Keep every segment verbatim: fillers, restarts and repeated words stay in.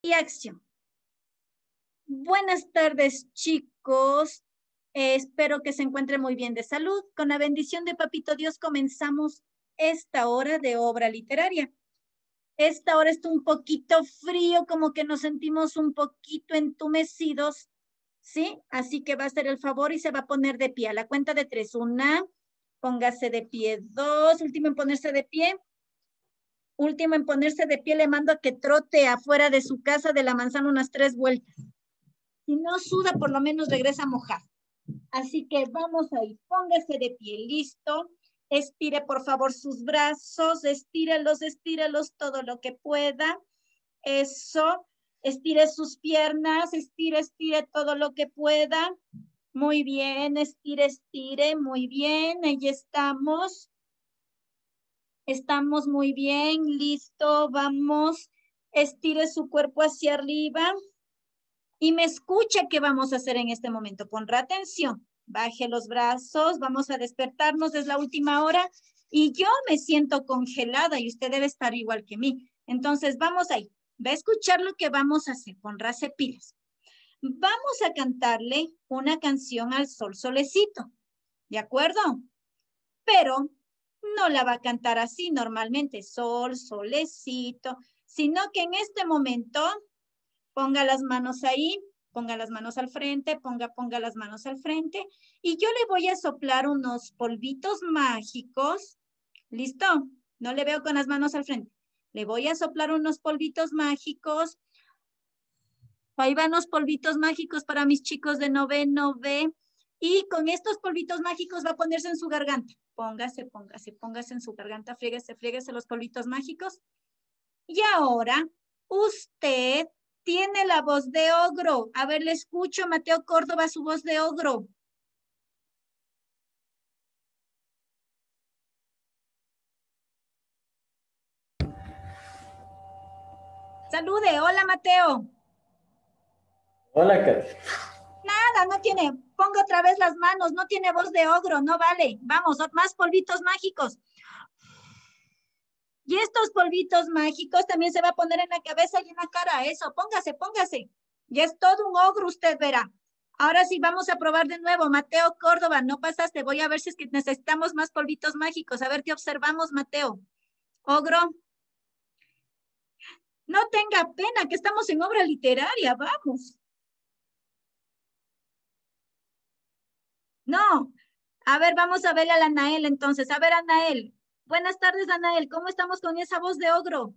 Y acción. Buenas tardes, chicos. Eh, espero que se encuentren muy bien de salud. Con la bendición de Papito Dios comenzamos esta hora de obra literaria. Esta hora está un poquito frío, como que nos sentimos un poquito entumecidos, ¿sí? Así que va a hacer el favor y se va a poner de pie. A la cuenta de tres. Una, póngase de pie. Dos, último en ponerse de pie. Último en ponerse de pie, le mando a que trote afuera de su casa de la manzana unas tres vueltas. Si no suda, por lo menos regresa mojado. Así que vamos ahí, póngase de pie, listo. Estire por favor sus brazos, estírelos, estírelos todo lo que pueda. Eso, estire sus piernas, estire, estire todo lo que pueda. Muy bien, estire, estire, muy bien, ahí estamos. Estamos muy bien, listo, vamos. Estire su cuerpo hacia arriba. Y me escucha qué vamos a hacer en este momento. Pondrá atención. Baje los brazos. Vamos a despertarnos. Es la última hora. Y yo me siento congelada y usted debe estar igual que mí. Entonces, vamos ahí. Va a escuchar lo que vamos a hacer. Pondráse pilas. Vamos a cantarle una canción al sol solecito. ¿De acuerdo? Pero no la va a cantar así normalmente. Sol, solecito. Sino que en este momento... Ponga las manos ahí, ponga las manos al frente, ponga, ponga las manos al frente. Y yo le voy a soplar unos polvitos mágicos. ¿Listo? No le veo con las manos al frente. Le voy a soplar unos polvitos mágicos. Ahí van los polvitos mágicos para mis chicos de noveno B. Y con estos polvitos mágicos va a ponerse en su garganta. Póngase, póngase, póngase en su garganta. Fríguese, fríguese los polvitos mágicos. Y ahora, usted... tiene la voz de ogro. A ver, le escucho, Mateo Córdoba, su voz de ogro. Salude, hola Mateo. Hola, Kat. Nada, no tiene, ponga otra vez las manos, no tiene voz de ogro, no vale. Vamos, más polvitos mágicos. Y estos polvitos mágicos también se va a poner en la cabeza y en la cara, eso, póngase, póngase. Y es todo un ogro, usted verá. Ahora sí, vamos a probar de nuevo. Mateo Córdoba, no pasaste. Voy a ver si es que necesitamos más polvitos mágicos. A ver qué observamos, Mateo. Ogro. No tenga pena, que estamos en obra literaria, vamos. No. A ver, vamos a ver a la Anael entonces. A ver, Anael. Buenas tardes, Anael. ¿Cómo estamos con esa voz de ogro?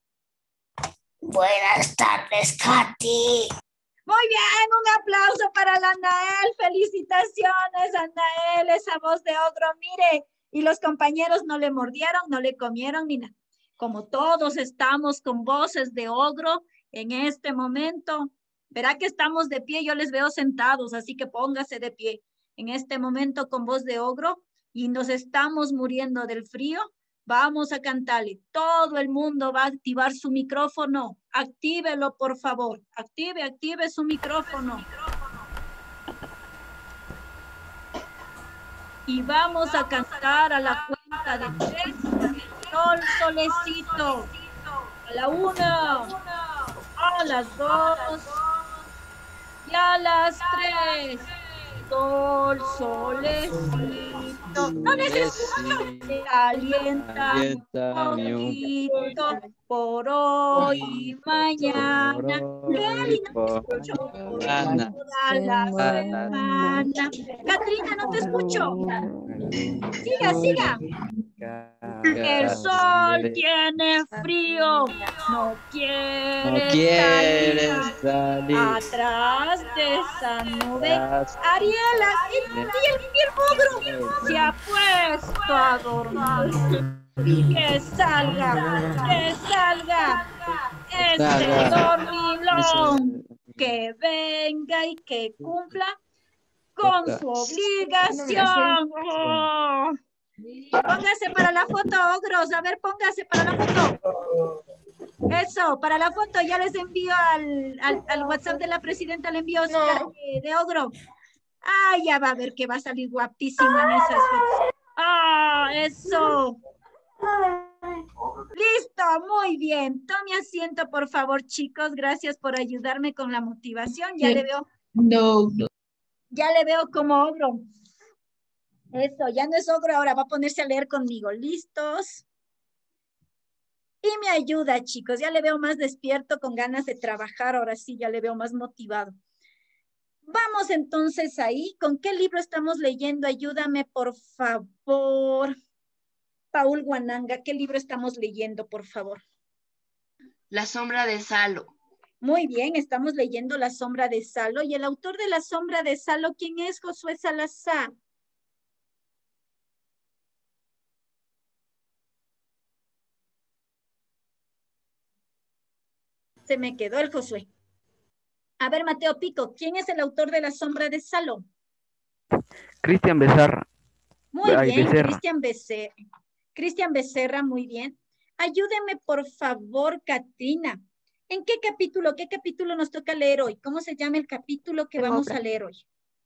Buenas tardes, Katy. Muy bien, un aplauso para la Anael. Felicitaciones, Anael, esa voz de ogro. Mire, y los compañeros no le mordieron, no le comieron ni nada. Como todos estamos con voces de ogro en este momento, verá que estamos de pie, yo les veo sentados, así que póngase de pie. En este momento con voz de ogro y nos estamos muriendo del frío. Vamos a cantarle. Todo el mundo va a activar su micrófono. Actívelo, por favor. Active, active su micrófono. Y vamos a cantar a la cuenta de tres. Sol, solecito. A la una. A las dos. Y a las tres. Sol, solecito. No les escucho. Alienta un poquito por hoy y mañana. Gali, no te escucho. Toda la semana. Catrina, no te escucho. Siga, siga. El sol tiene frío, no quiere, no quiere salir, salir atrás de esa nube. Ariela, y el, y el ogro se ha puesto a dormir. Que salga, que salga ese dormilón, que venga y que cumpla con su obligación. Oh. Póngase para la foto, ogros. A ver, póngase para la foto. Eso, para la foto. Ya les envío al, al, al WhatsApp de la presidenta, le envío su cara de, de ogro. Ah, ya va a ver que va a salir guapísimo en esas fotos. Ah, eso. Listo, muy bien. Tome asiento, por favor, chicos. Gracias por ayudarme con la motivación. Ya le veo. No, no. Ya le veo como ogro. Eso, ya no es ogro, ahora va a ponerse a leer conmigo. ¿Listos? Y me ayuda, chicos. Ya le veo más despierto, con ganas de trabajar. Ahora sí, ya le veo más motivado. Vamos entonces ahí. ¿Con qué libro estamos leyendo? Ayúdame, por favor. Paul Guananga, ¿qué libro estamos leyendo, por favor? La sombra de Salo. Muy bien, estamos leyendo La sombra de Salo. ¿Y el autor de La sombra de Salo quién es? Josué Salazar. Se me quedó el Josué. A ver, Mateo Pico, ¿quién es el autor de La sombra de Salo? Cristian Becerra. Muy Ay, bien, Becerra. Cristian Becerra. Cristian Becerra, muy bien. Ayúdeme, por favor, Katrina. ¿En qué capítulo, qué capítulo nos toca leer hoy? ¿Cómo se llama el capítulo que Tengo vamos obra. a leer hoy?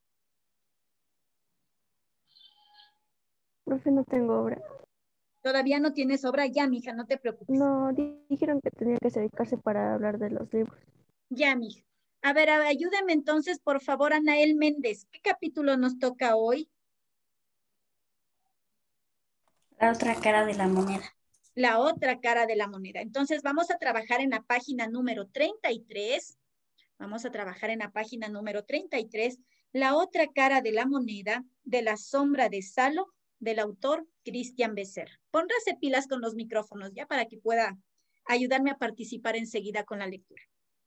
Profe, no tengo obra. Todavía no tienes obra, ya, mija, no te preocupes. No, di- dijeron que tenía que dedicarse para hablar de los libros. Ya, mija. A ver, a ver, ayúdame entonces, por favor, Anael Méndez. ¿Qué capítulo nos toca hoy? La otra cara de la moneda. La otra cara de la moneda. Entonces, vamos a trabajar en la página número treinta y tres. Vamos a trabajar en la página número treinta y tres. La otra cara de la moneda de La sombra de Salo, del autor Cristian Becerra. Póngase pilas con los micrófonos ya para que pueda ayudarme a participar enseguida con la lectura.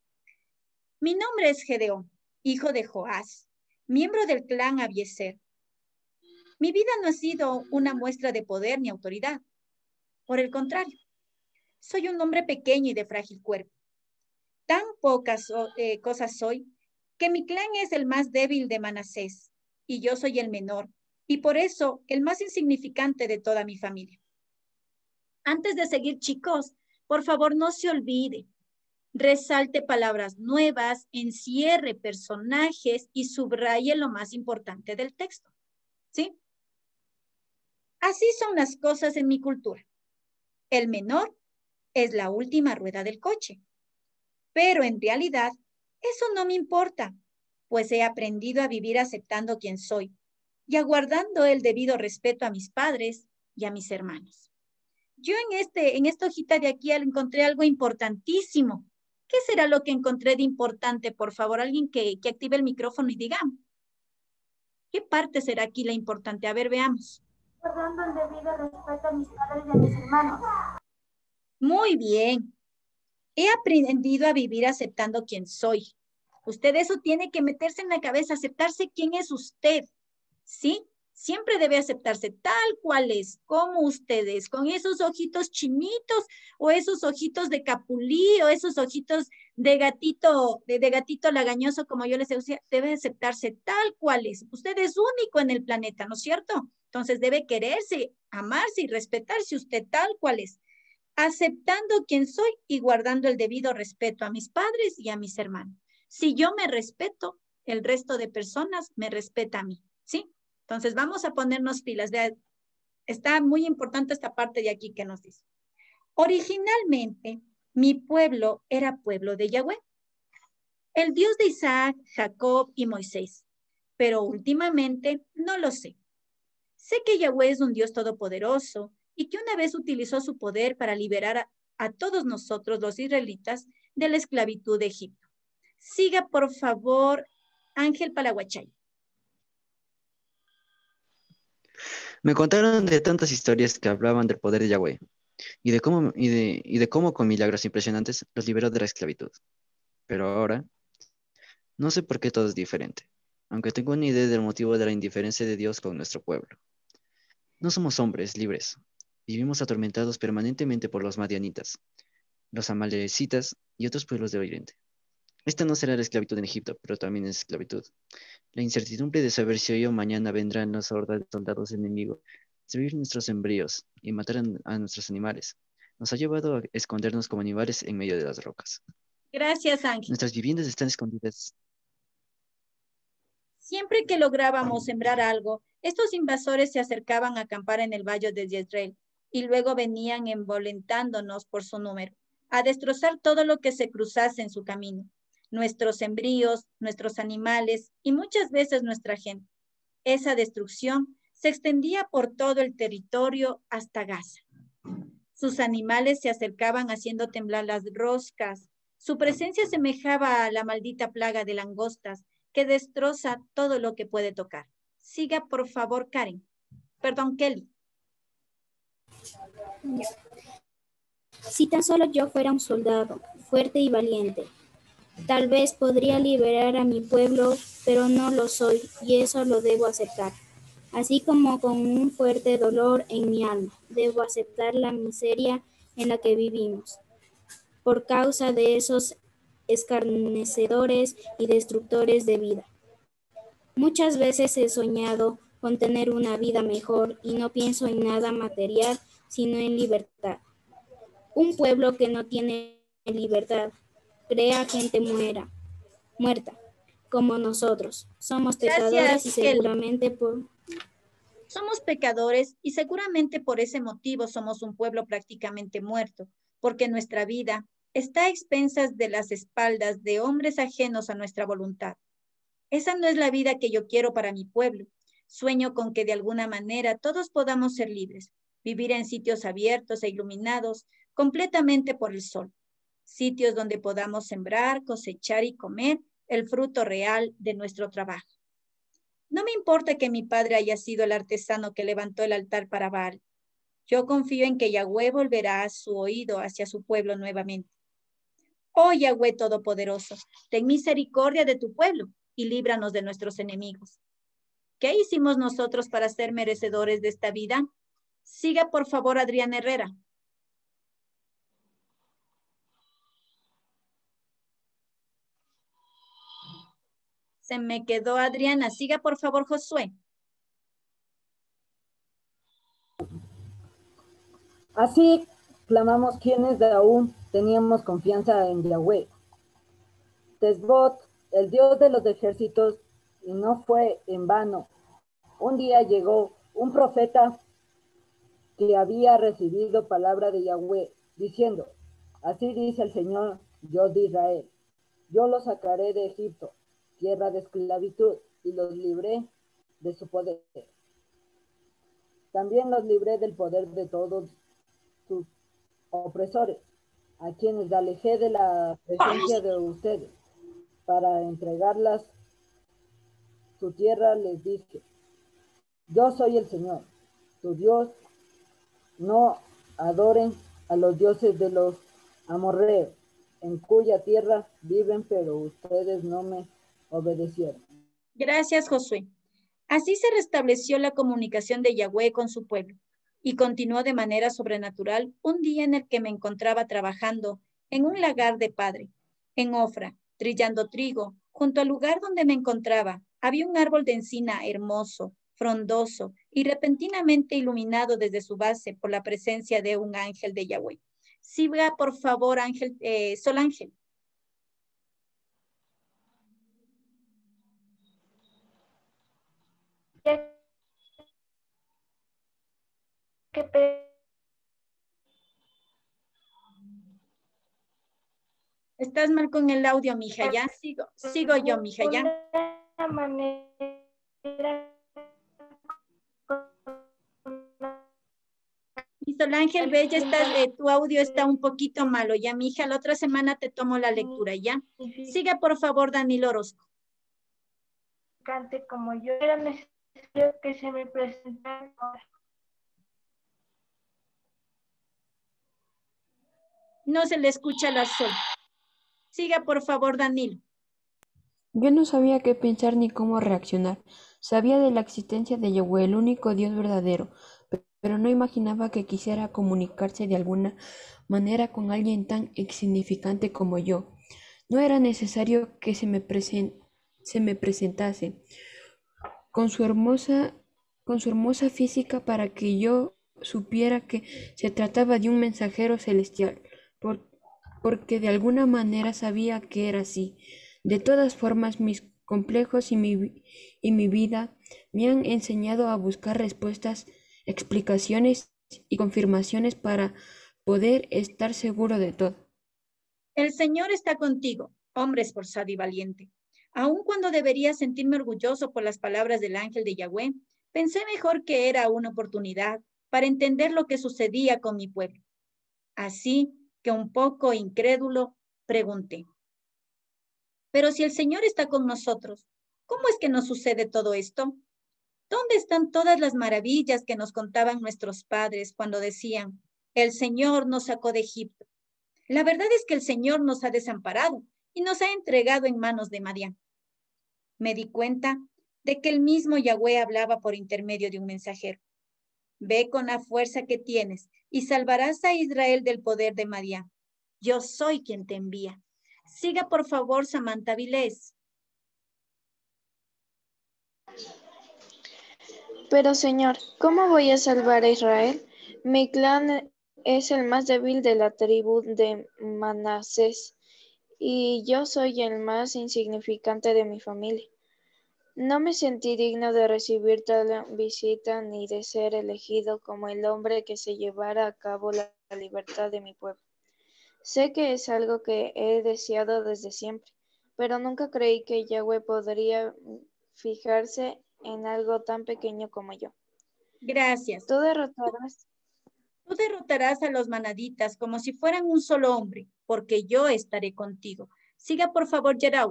Mi nombre es Gedeón, hijo de Joás, miembro del clan Abiezer. Mi vida no ha sido una muestra de poder ni autoridad. Por el contrario, soy un hombre pequeño y de frágil cuerpo. Tan pocas eh, cosas soy que mi clan es el más débil de Manasés y yo soy el menor y por eso el más insignificante de toda mi familia. Antes de seguir, chicos, por favor no se olvide. Resalte palabras nuevas, encierre personajes y subraye lo más importante del texto. ¿Sí? Así son las cosas en mi cultura. El menor es la última rueda del coche. Pero en realidad, eso no me importa, pues he aprendido a vivir aceptando quien soy y aguardando el debido respeto a mis padres y a mis hermanos. Yo en, este, en esta hojita de aquí encontré algo importantísimo. ¿Qué será lo que encontré de importante? Por favor, alguien que, que active el micrófono y diga. ¿Qué parte será aquí la importante? A ver, veamos. Guardando el debido respeto a mis padres y a mis hermanos. Muy bien. He aprendido a vivir aceptando quién soy. Usted eso tiene que meterse en la cabeza, aceptarse quién es usted. ¿Sí? Siempre debe aceptarse tal cual es, como usted es, con esos ojitos chinitos o esos ojitos de capulí o esos ojitos de gatito, de, de gatito lagañoso, como yo les decía, debe aceptarse tal cual es. Usted es único en el planeta, ¿no es cierto? Entonces debe quererse, amarse y respetarse usted tal cual es, aceptando quién soy y guardando el debido respeto a mis padres y a mis hermanos. Si yo me respeto, el resto de personas me respeta a mí, ¿sí? Entonces vamos a ponernos pilas. De, está muy importante esta parte de aquí que nos dice. Originalmente, mi pueblo era pueblo de Yahweh, el Dios de Isaac, Jacob y Moisés, pero últimamente no lo sé. Sé que Yahweh es un Dios todopoderoso y que una vez utilizó su poder para liberar a, a todos nosotros, los israelitas, de la esclavitud de Egipto. Siga, por favor, Ángel Palaguachay. Me contaron de tantas historias que hablaban del poder de Yahweh y de cómo, y de, y de cómo con milagros impresionantes los liberó de la esclavitud. Pero ahora, no sé por qué todo es diferente, aunque tengo una idea del motivo de la indiferencia de Dios con nuestro pueblo. No somos hombres libres. Vivimos atormentados permanentemente por los madianitas, los amalecitas y otros pueblos de Oriente. Esta no será la esclavitud en Egipto, pero también es esclavitud. La incertidumbre de saber si hoy o mañana vendrán las hordas de soldados enemigos, destruir nuestros embrios y matar a, a nuestros animales, nos ha llevado a escondernos como animales en medio de las rocas. Gracias, Ángel. Nuestras viviendas están escondidas. Siempre que lográbamos sembrar algo, estos invasores se acercaban a acampar en el valle de Jezreel y luego venían envolentándonos por su número, a destrozar todo lo que se cruzase en su camino, nuestros embrios, nuestros animales y muchas veces nuestra gente. Esa destrucción se extendía por todo el territorio hasta Gaza. Sus animales se acercaban haciendo temblar las roscas. Su presencia semejaba a la maldita plaga de langostas que destroza todo lo que puede tocar. Siga, por favor, Karen. Perdón, Kelly. Si tan solo yo fuera un soldado, fuerte y valiente, tal vez podría liberar a mi pueblo, pero no lo soy, y eso lo debo aceptar. Así como con un fuerte dolor en mi alma, debo aceptar la miseria en la que vivimos, por causa de esos escarnecedores y destructores de vida. Muchas veces he soñado con tener una vida mejor y no pienso en nada material, sino en libertad. Un pueblo que no tiene libertad crea gente muera, muerta, como nosotros. Somos pecadores Gracias, y seguramente por... Somos pecadores y seguramente por ese motivo somos un pueblo prácticamente muerto, porque nuestra vida está a expensas de las espaldas de hombres ajenos a nuestra voluntad. Esa no es la vida que yo quiero para mi pueblo. Sueño con que de alguna manera todos podamos ser libres, vivir en sitios abiertos e iluminados completamente por el sol, sitios donde podamos sembrar, cosechar y comer el fruto real de nuestro trabajo. No me importa que mi padre haya sido el artesano que levantó el altar para Baal. Yo confío en que Yahweh volverá su oído hacia su pueblo nuevamente. Oh Yahweh Todopoderoso, ten misericordia de tu pueblo y líbranos de nuestros enemigos. ¿Qué hicimos nosotros para ser merecedores de esta vida? Siga, por favor, Adrián Herrera. Se me quedó Adriana. Siga, por favor, Josué. Así clamamos quienes aún teníamos confianza en Yahweh. Tesbot, el Dios de los ejércitos, y no fue en vano. Un día llegó un profeta que había recibido palabra de Yahweh, diciendo, así dice el Señor, Dios de Israel, yo los sacaré de Egipto, tierra de esclavitud, y los libré de su poder. También los libré del poder de todos sus opresores, a quienes alejé de la presencia de ustedes, para entregarlas su tierra. Les dije, yo soy el Señor, tu Dios, no adoren a los dioses de los amorreos, en cuya tierra viven, pero ustedes no me obedecieron. Gracias, Josué. Así se restableció la comunicación de Yahweh con su pueblo y continuó de manera sobrenatural un día en el que me encontraba trabajando en un lagar de padre, en Ofra, trillando trigo. Junto al lugar donde me encontraba había un árbol de encina hermoso, frondoso y repentinamente iluminado desde su base por la presencia de un ángel de Yahweh. Siga, por favor, ángel, eh, Sol Ángel. ¿Qué Estás mal con el audio, mija, ya sigo, sigo yo, mija, ya. Una manera Y Sol Ángel, ve, ya estás, eh, tu audio está un poquito malo, ya, mija, la otra semana te tomo la lectura, ya. Siga, por favor, Danilo Orozco. como yo era necesario que se me presentara. No se le escucha la Sol. Siga, por favor, Danilo. Yo no sabía qué pensar ni cómo reaccionar. Sabía de la existencia de Yahweh, el único Dios verdadero, pero no imaginaba que quisiera comunicarse de alguna manera con alguien tan insignificante como yo. No era necesario que se me, presen- se me presentase con su hermosa, con su hermosa física para que yo supiera que se trataba de un mensajero celestial, por, porque de alguna manera sabía que era así. De todas formas, mis complejos y mi, y mi vida me han enseñado a buscar respuestas, explicaciones y confirmaciones para poder estar seguro de todo. El Señor está contigo, hombre esforzado y valiente. Aun cuando debería sentirme orgulloso por las palabras del ángel de Yahweh, pensé mejor que era una oportunidad para entender lo que sucedía con mi pueblo. Así que un poco incrédulo, pregunté, pero si el Señor está con nosotros, ¿cómo es que nos sucede todo esto? ¿Dónde están todas las maravillas que nos contaban nuestros padres cuando decían, el Señor nos sacó de Egipto? La verdad es que el Señor nos ha desamparado y nos ha entregado en manos de Madián. Me di cuenta de que el mismo Yahweh hablaba por intermedio de un mensajero. Ve con la fuerza que tienes y salvarás a Israel del poder de Madián. Yo soy quien te envía. Siga por favor, Samantha Vilés. Pero Señor, ¿cómo voy a salvar a Israel? Mi clan es el más débil de la tribu de Manasés y yo soy el más insignificante de mi familia. No me sentí digno de recibir tal visita ni de ser elegido como el hombre que se llevara a cabo la libertad de mi pueblo. Sé que es algo que he deseado desde siempre, pero nunca creí que Yahweh podría fijarse en algo tan pequeño como yo. Gracias. Tú derrotarás. Tú derrotarás a los manaditas como si fueran un solo hombre, porque yo estaré contigo. Siga por favor, Yerau.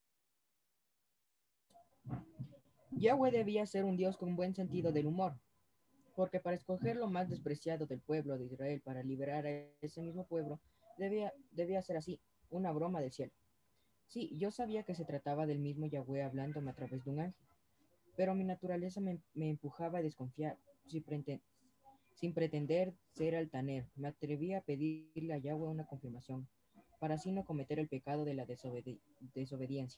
Yahweh debía ser un Dios con buen sentido del humor, porque para escoger lo más despreciado del pueblo de Israel para liberar a ese mismo pueblo, debía, debía ser así, una broma del cielo. Sí, yo sabía que se trataba del mismo Yahweh hablándome a través de un ángel, pero mi naturaleza me, me empujaba a desconfiar, sin, preten, sin pretender ser altanero. Me atreví a pedirle a Yahweh una confirmación, para así no cometer el pecado de la desobedi desobediencia.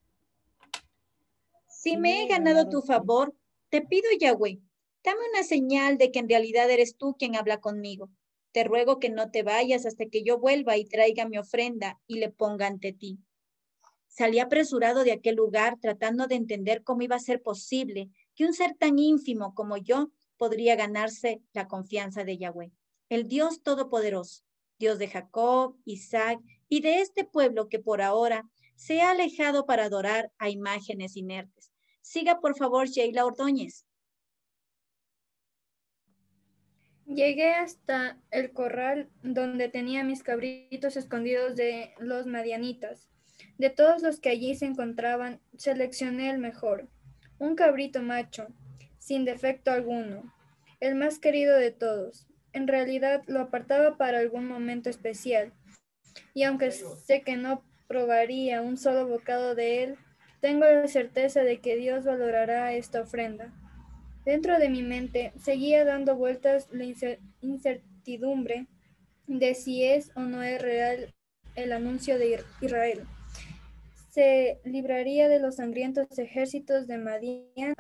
Si me he ganado tu favor, te pido, Yahweh, dame una señal de que en realidad eres tú quien habla conmigo. Te ruego que no te vayas hasta que yo vuelva y traiga mi ofrenda y le ponga ante ti. Salí apresurado de aquel lugar tratando de entender cómo iba a ser posible que un ser tan ínfimo como yo podría ganarse la confianza de Yahweh, el Dios Todopoderoso, Dios de Jacob, Isaac y de este pueblo que por ahora se ha alejado para adorar a imágenes inertes. Siga, por favor, Sheila Ordóñez. Llegué hasta el corral donde tenía mis cabritos escondidos de los madianitas. De todos los que allí se encontraban, seleccioné el mejor, un cabrito macho, sin defecto alguno, el más querido de todos. En realidad lo apartaba para algún momento especial, y aunque sé que no probaría un solo bocado de él, tengo la certeza de que Dios valorará esta ofrenda. Dentro de mi mente seguía dando vueltas la incertidumbre de si es o no es real el anuncio de Israel. Se libraría de los sangrientos ejércitos de Madián.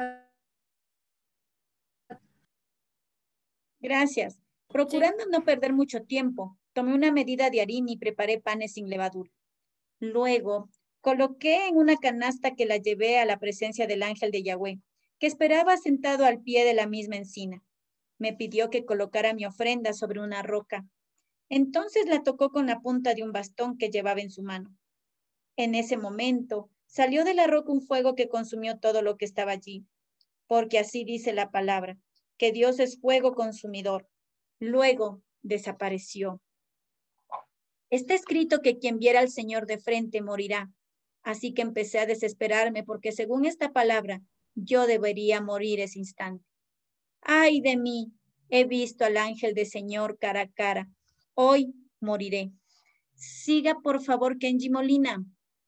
Gracias. Procurando no perder mucho tiempo, tomé una medida de harina y preparé panes sin levadura. Luego, coloqué en una canasta que la llevé a la presencia del ángel de Yahweh, que esperaba sentado al pie de la misma encina. Me pidió que colocara mi ofrenda sobre una roca. Entonces la tocó con la punta de un bastón que llevaba en su mano. En ese momento, salió de la roca un fuego que consumió todo lo que estaba allí, porque así dice la palabra, que Dios es fuego consumidor. Luego desapareció. Está escrito que quien viera al Señor de frente morirá. Así que empecé a desesperarme porque según esta palabra, yo debería morir ese instante. ¡Ay de mí! He visto al ángel del Señor cara a cara. Hoy moriré. Siga, por favor, Kenji Molina.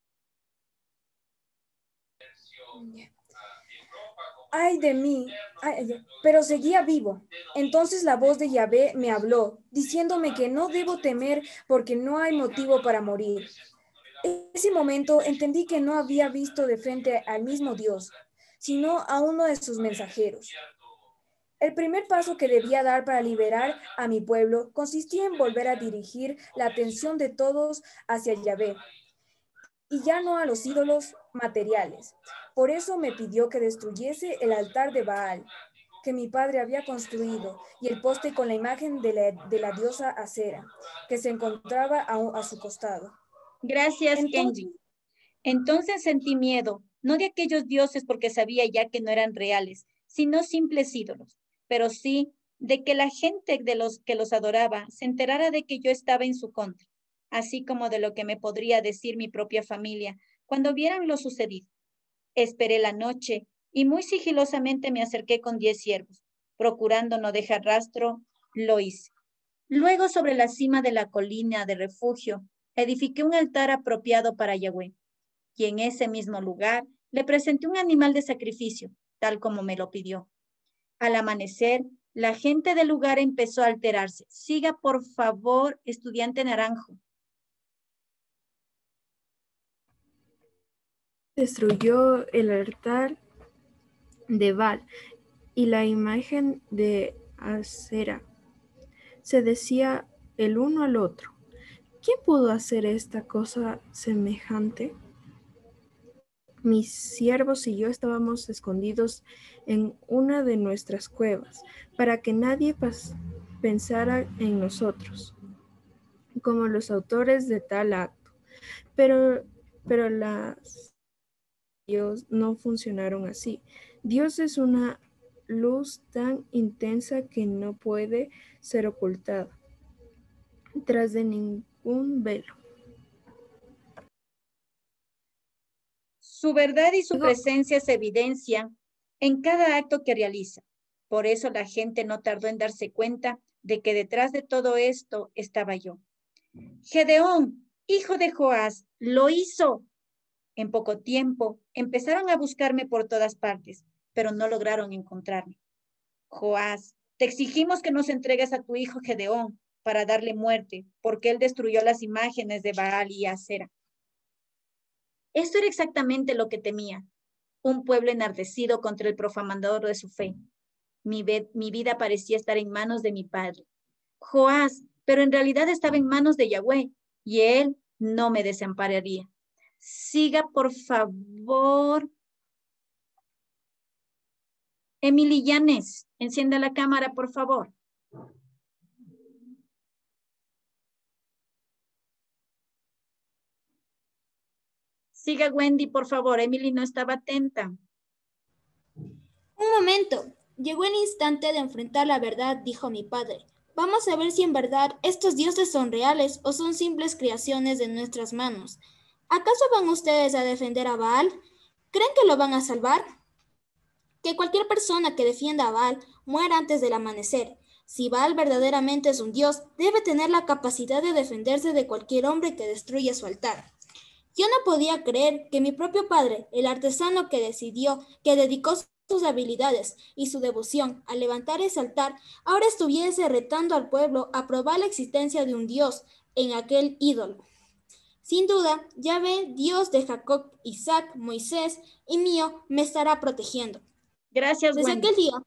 ¡Ay de mí! Ay, pero seguía vivo. Entonces la voz de Yahvé me habló, diciéndome que no debo temer porque no hay motivo para morir. En ese momento entendí que no había visto de frente al mismo Dios, sino a uno de sus mensajeros. El primer paso que debía dar para liberar a mi pueblo consistía en volver a dirigir la atención de todos hacia Yahvé, y ya no a los ídolos materiales. Por eso me pidió que destruyese el altar de Baal, que mi padre había construido y el poste con la imagen de la, de la diosa Acera, que se encontraba a, a su costado. Gracias, Entonces, Kenji. Entonces sentí miedo, no de aquellos dioses porque sabía ya que no eran reales, sino simples ídolos, pero sí de que la gente de los que los adoraba se enterara de que yo estaba en su contra, así como de lo que me podría decir mi propia familia cuando vieran lo sucedido. Esperé la noche y muy sigilosamente me acerqué con diez siervos, procurando no dejar rastro, lo hice. Luego, sobre la cima de la colina de refugio, edifiqué un altar apropiado para Yahweh, y en ese mismo lugar le presenté un animal de sacrificio, tal como me lo pidió. Al amanecer, la gente del lugar empezó a alterarse. Siga, por favor, estudiante Naranjo. Destruyó el altar de Baal y la imagen de Acera. Se decía el uno al otro: ¿quién pudo hacer esta cosa semejante? Mis siervos y yo estábamos escondidos en una de nuestras cuevas para que nadie pensara en nosotros como los autores de tal acto. Pero, pero las Dios no funcionaron así. Dios es una luz tan intensa que no puede ser ocultada tras de ningún velo. Su verdad y su presencia se evidencia en cada acto que realiza. Por eso la gente no tardó en darse cuenta de que detrás de todo esto estaba yo. Gedeón, hijo de Joás, lo hizo. En poco tiempo empezaron a buscarme por todas partes, pero no lograron encontrarme. Joás, te exigimos que nos entregues a tu hijo Gedeón para darle muerte, porque él destruyó las imágenes de Baal y Acera. Esto era exactamente lo que temía, un pueblo enardecido contra el profanador de su fe. Mi, mi vida parecía estar en manos de mi padre, Joás, pero en realidad estaba en manos de Yahweh, y él no me desampararía. Siga, por favor. Emily Llanes, encienda la cámara, por favor. Siga, Wendy, por favor. Emily no estaba atenta. Un momento. Llegó el instante de enfrentar la verdad, dijo mi padre. Vamos a ver si en verdad estos dioses son reales o son simples creaciones de nuestras manos. ¿Acaso van ustedes a defender a Baal? ¿Creen que lo van a salvar? Que cualquier persona que defienda a Baal muera antes del amanecer. Si Baal verdaderamente es un dios, debe tener la capacidad de defenderse de cualquier hombre que destruya su altar. Yo no podía creer que mi propio padre, el artesano que decidió, que dedicó sus habilidades y su devoción a levantar ese altar, ahora estuviese retando al pueblo a probar la existencia de un dios en aquel ídolo. Sin duda, Yahvé, Dios de Jacob, Isaac, Moisés y mío, me estará protegiendo. Gracias, Desde Wendy. aquel día.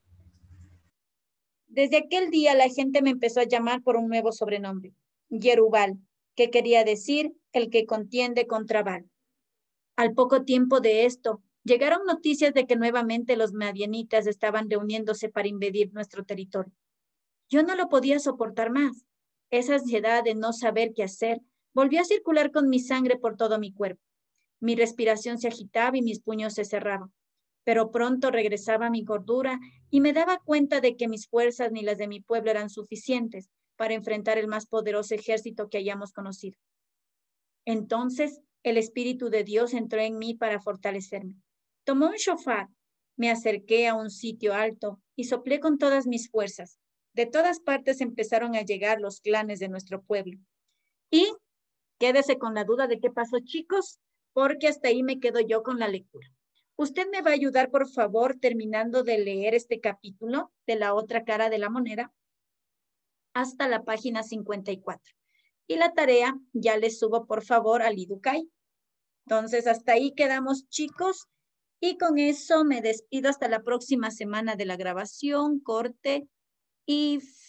Desde aquel día la gente me empezó a llamar por un nuevo sobrenombre, Yerubal, que quería decir el que contiende contra Baal. Al poco tiempo de esto, llegaron noticias de que nuevamente los madianitas estaban reuniéndose para invadir nuestro territorio. Yo no lo podía soportar más. Esa ansiedad de no saber qué hacer volvió a circular con mi sangre por todo mi cuerpo. Mi respiración se agitaba y mis puños se cerraban. Pero pronto regresaba mi cordura y me daba cuenta de que mis fuerzas ni las de mi pueblo eran suficientes para enfrentar el más poderoso ejército que hayamos conocido. Entonces, el Espíritu de Dios entró en mí para fortalecerme. Tomé un shofar, me acerqué a un sitio alto y soplé con todas mis fuerzas. De todas partes empezaron a llegar los clanes de nuestro pueblo. Y quédese con la duda de qué pasó, chicos, porque hasta ahí me quedo yo con la lectura. Usted me va a ayudar, por favor, terminando de leer este capítulo de la otra cara de la moneda hasta la página cincuenta y cuatro. Y la tarea ya les subo, por favor, al Idukai. Entonces, hasta ahí quedamos, chicos. Y con eso me despido hasta la próxima semana de la grabación, corte y